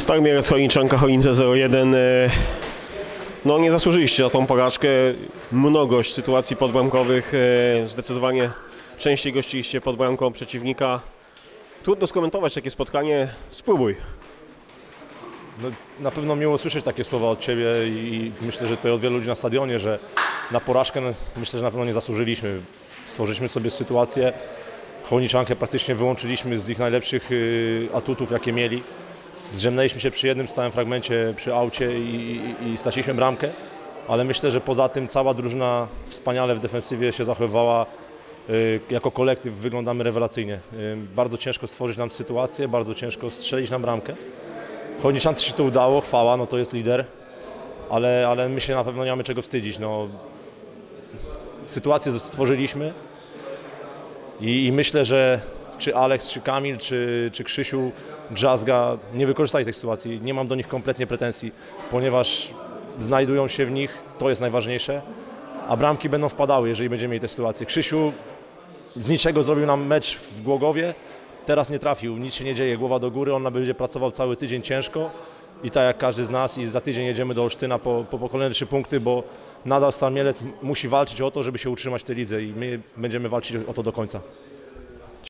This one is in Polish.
Stal Mielec Chojniczanka, Chojnice 0-1. No nie zasłużyliście na tą porażkę. Mnogość sytuacji podbramkowych. Zdecydowanie częściej gościliście pod bramką przeciwnika. Trudno skomentować takie spotkanie. Spróbuj. No, na pewno miło słyszeć takie słowa od Ciebie i myślę, że to od wielu ludzi na stadionie, że na porażkę myślę, że na pewno nie zasłużyliśmy. Stworzyliśmy sobie sytuację. Chojniczankę praktycznie wyłączyliśmy z ich najlepszych atutów, jakie mieli. Zrzemnęliśmy się przy jednym stałym fragmencie, przy aucie i straciliśmy bramkę, ale myślę, że poza tym cała drużyna wspaniale w defensywie się zachowywała. Jako kolektyw wyglądamy rewelacyjnie. Bardzo ciężko stworzyć nam sytuację, bardzo ciężko strzelić nam bramkę. Chojniczance się to udało, chwała, no to jest lider, ale my się na pewno nie mamy czego wstydzić. No, sytuację stworzyliśmy i myślę, że czy Alex, czy Kamil, czy Krzysiu, Drzazga nie wykorzystali tej sytuacji. Nie mam do nich kompletnie pretensji, ponieważ znajdują się w nich, to jest najważniejsze, a bramki będą wpadały, jeżeli będziemy mieli te sytuacje. Krzysiu z niczego zrobił nam mecz w Głogowie, teraz nie trafił, nic się nie dzieje, głowa do góry, on będzie pracował cały tydzień ciężko i tak jak każdy z nas i za tydzień jedziemy do Olsztyna po kolejne 3 punkty, bo nadal Stal Mielec musi walczyć o to, żeby się utrzymać w tej lidze i my będziemy walczyć o to do końca.